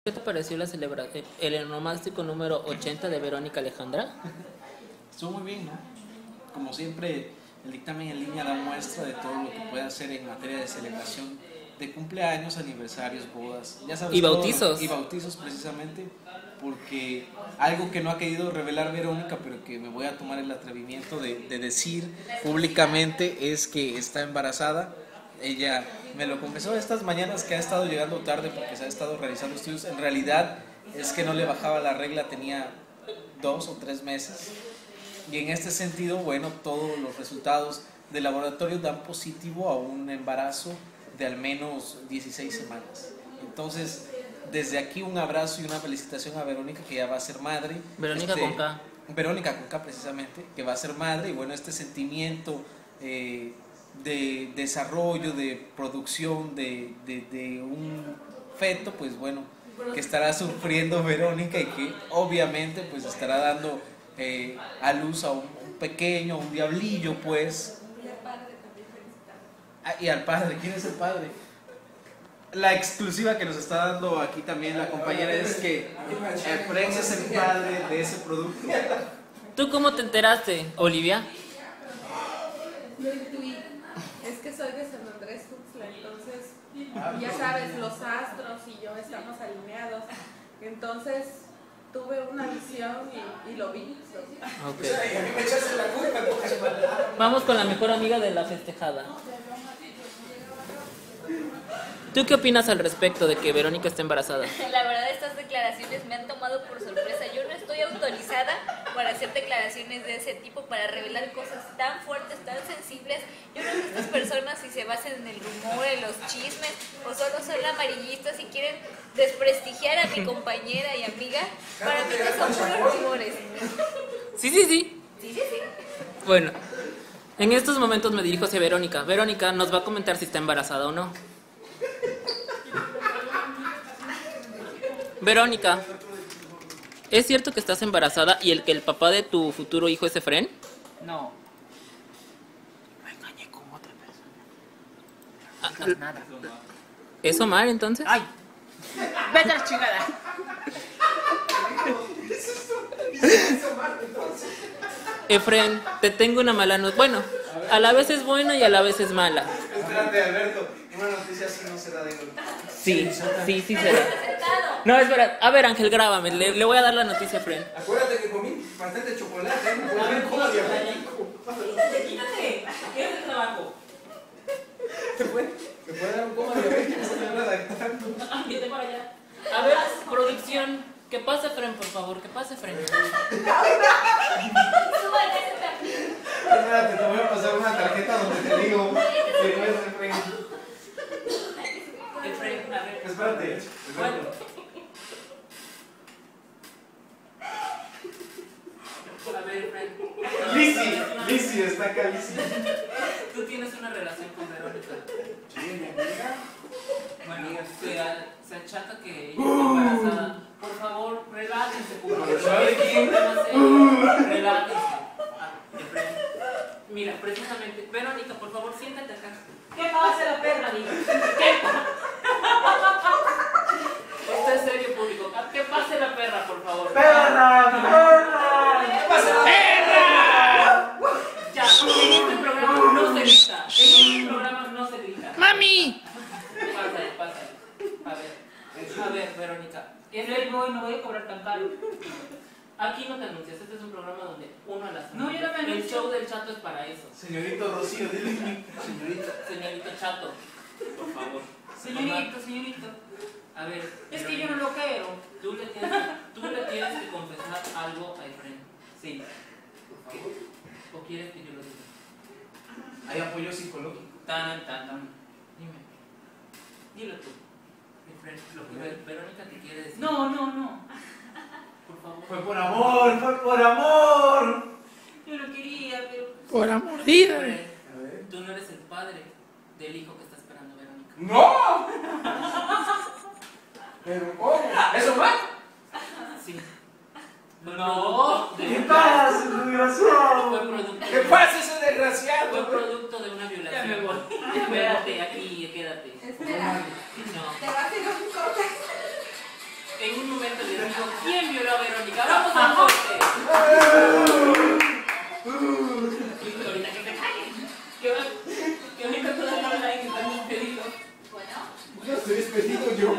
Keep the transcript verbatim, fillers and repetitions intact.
¿Qué te pareció la celebración, el onomástico número ochenta de Verónica Alejandra? Estuvo muy bien, ¿no? Como siempre, el dictamen en línea da muestra de todo lo que puede hacer en materia de celebración de cumpleaños, aniversarios, bodas, ya sabes, y todo bautizos. Lo, y bautizos precisamente, porque algo que no ha querido revelar Verónica, pero que me voy a tomar el atrevimiento de, de decir públicamente, es que está embarazada. Ella me lo confesó estas mañanas que ha estado llegando tarde porque se ha estado realizando estudios. En realidad es que no le bajaba la regla, tenía dos o tres meses. Y en este sentido, bueno, todos los resultados del laboratorio dan positivo a un embarazo de al menos dieciséis semanas. Entonces, desde aquí un abrazo y una felicitación a Verónica, que ya va a ser madre. Verónica este, con K. Verónica con K precisamente, que va a ser madre. Y bueno, este sentimiento eh, de desarrollo, de producción de, de, de un feto, pues bueno, que estará sufriendo Verónica y que obviamente pues estará dando eh, a luz a un, un pequeño, un diablillo, pues. Ah, y al padre, ¿quién es el padre? La exclusiva que nos está dando aquí también la compañera es que Efren es el padre de ese producto. ¿Tú cómo te enteraste, Olivia? Lo intuí. Es que soy de San Andrés Tuxtla, entonces ya sabes, los astros y yo estamos alineados. Entonces tuve una visión y, y lo vi. Okay. Vamos con la mejor amiga de la festejada. ¿Tú qué opinas al respecto de que Verónica está embarazada? La verdad, estas declaraciones me han tomado por sorpresa. Yo no estoy autorizada para hacer declaraciones de ese tipo, para revelar cosas tan fuertes, tan sensibles. Yo creo que estas personas, si se basan en el rumor, en los chismes, o solo son amarillistas y quieren desprestigiar a mi compañera y amiga, para mí no son puros rumores. Sí, sí, sí. Sí, sí, sí. Bueno, en estos momentos me dirijo hacia Verónica. Verónica nos va a comentar si está embarazada o no. Verónica, ¿es cierto que estás embarazada y el que el papá de tu futuro hijo es Efren? No. Me engañé con otra persona. Ah, No es nada. ¿Es Omar entonces? ¡Ay! ¡Vete a la chingada! Efren, te tengo una mala noticia. Bueno, a la vez es buena y a la vez es mala. Espérate, Alberto, una noticia así no se da de golpe. Sí, sí, sí será. No, espera. A ver, Ángel, grábame. Le, le voy a dar la noticia a Efren. Acuérdate que comí bastante chocolate, ¿eh? Por ver cómo diabético. Quítate. ¿Qué es el trabajo? ¿Se puede? ¿Se puede dar un coma diabético? Estoy redactando. Vete para allá. A ver, producción. Que pase Efren, por favor. Que pase Efren. Espérate, te voy a pasar una tarjeta donde te digo que no es Efren. Efren, a ver. Espérate. Bueno. A ver, Efren. Lizzy, Lizzy, está acá Lizzy. Tú tienes una relación con Verónica. Sí, mi amiga. Bueno, sea, se achata que ella está embarazada. Por favor, relájense, público. ¿Sabe quién? Relájense. Ah, Efren. Mira, precisamente, Verónica, por favor, siéntate acá. ¿Qué pasa la perra, amiga? ¿Qué pasa? Esto es serio, público. ¿Qué pase la perra, por favor? ¡Perra! ¡Perra! ¿Qué pasa la perra? Ya, en este programa no se grita. En este programa no se grita. ¡Mami! Pásale, pásale. A ver, a ver, Verónica. Es el hoy, no voy a cobrar tan caro. Aquí no te anuncias, este es un programa donde uno a las No, yo no me El anuncio. show del Chato es para eso. Señorito Rocío, dile. Señorito, señorito Chato, por favor. Señorito, señorito. A ver, Es que yo no lo quiero. Tú le tienes, tú le tienes que confesar algo a Efren. Sí, por favor. ¿O quieres que yo lo diga? Hay apoyo psicológico. Tan, tan, tan. Dime. Dilo tú. Efren, lo que Ver- Verónica te quiere decir. No, no, no. Por favor. Fue por amor, fue por amor. Yo no quería, pero... Por amor, dile. A ver. Tú no eres el padre del hijo que está esperando Verónica. ¡No! ¿Pero cómo? ¿Eso va? Sí. No. ¿Qué de- pasa, Fue desgraciado? producto. ¿Qué pasa ese Fue desgraciado? producto de una violación. Ya me voy. Espérate, aquí, quédate. Espera, No. te vas a ir a un corte. en un momento les digo quién violó a Verónica. ¡Vamos a corte! Y ahorita que te calles. Que, que ahorita todas las online están despedidos. Bueno. No estoy despedido yo.